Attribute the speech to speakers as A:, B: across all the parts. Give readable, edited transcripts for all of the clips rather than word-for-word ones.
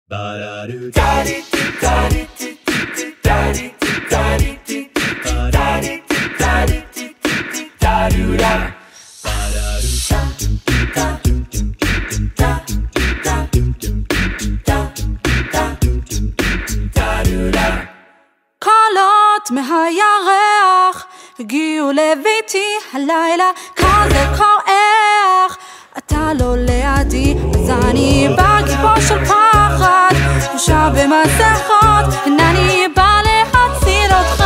A: קולות מהירח הגיעו לביתי הלילה, כזה כוח אתה לא לידי, אז אני בגיבור של פחד, תחושה במסכות, אני בא להציל אותך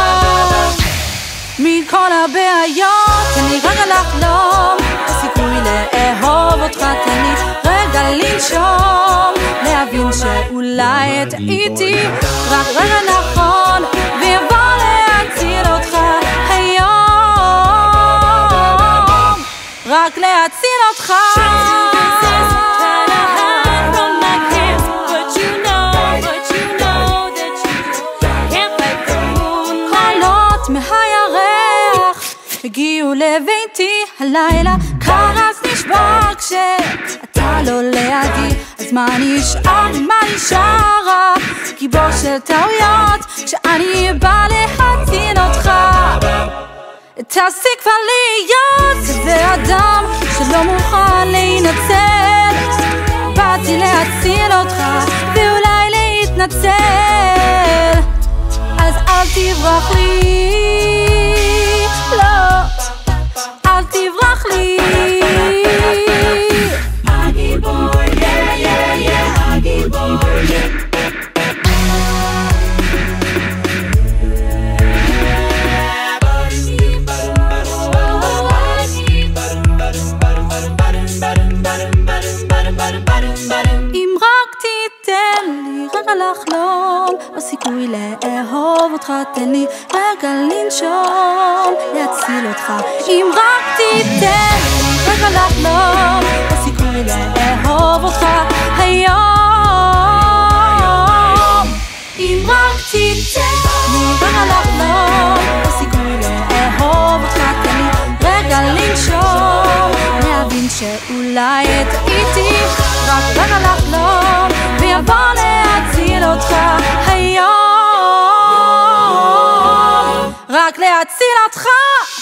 A: מכל הבעיות. תן לי רגע לחלום, הסיכוי לאהוב אותך, תן לי רגע לנשום, להבין שאולי טעיתי, רק רגע נכון ויבוא להציל אותך היום, רק להציל אותך. קולות מהירח הגיעו לביתי הלילה, קרס נשבר כשאתה לא לידי, אז מה נשאר, מה נשאר? גיבור של טעויות, כשאני בא להציל אותך. תפסיק כבר להיות כזה אדם שלא מוכן להינצל, באתי להציל אותך ואולי להתנצל, אז אל תברח לי, לא, אל תברח לי. הגיבור, הגיבור, אם רק תיתן לי רגע לחלום, הסיכוי לאהוב אותך, תן לי רגע לנשום, להציל אותך. אם רק תיתן לי רגע לחלום, הסיכוי לאהוב אותך היום. אם רק תיתן לי רגע לחלום, הסיכוי לאהוב אותך, תן לי רגע לנשום, להבין שאולי טעיתי, רק רגע לחלום ויבוא להציל אותך היום, רק להציל אותך.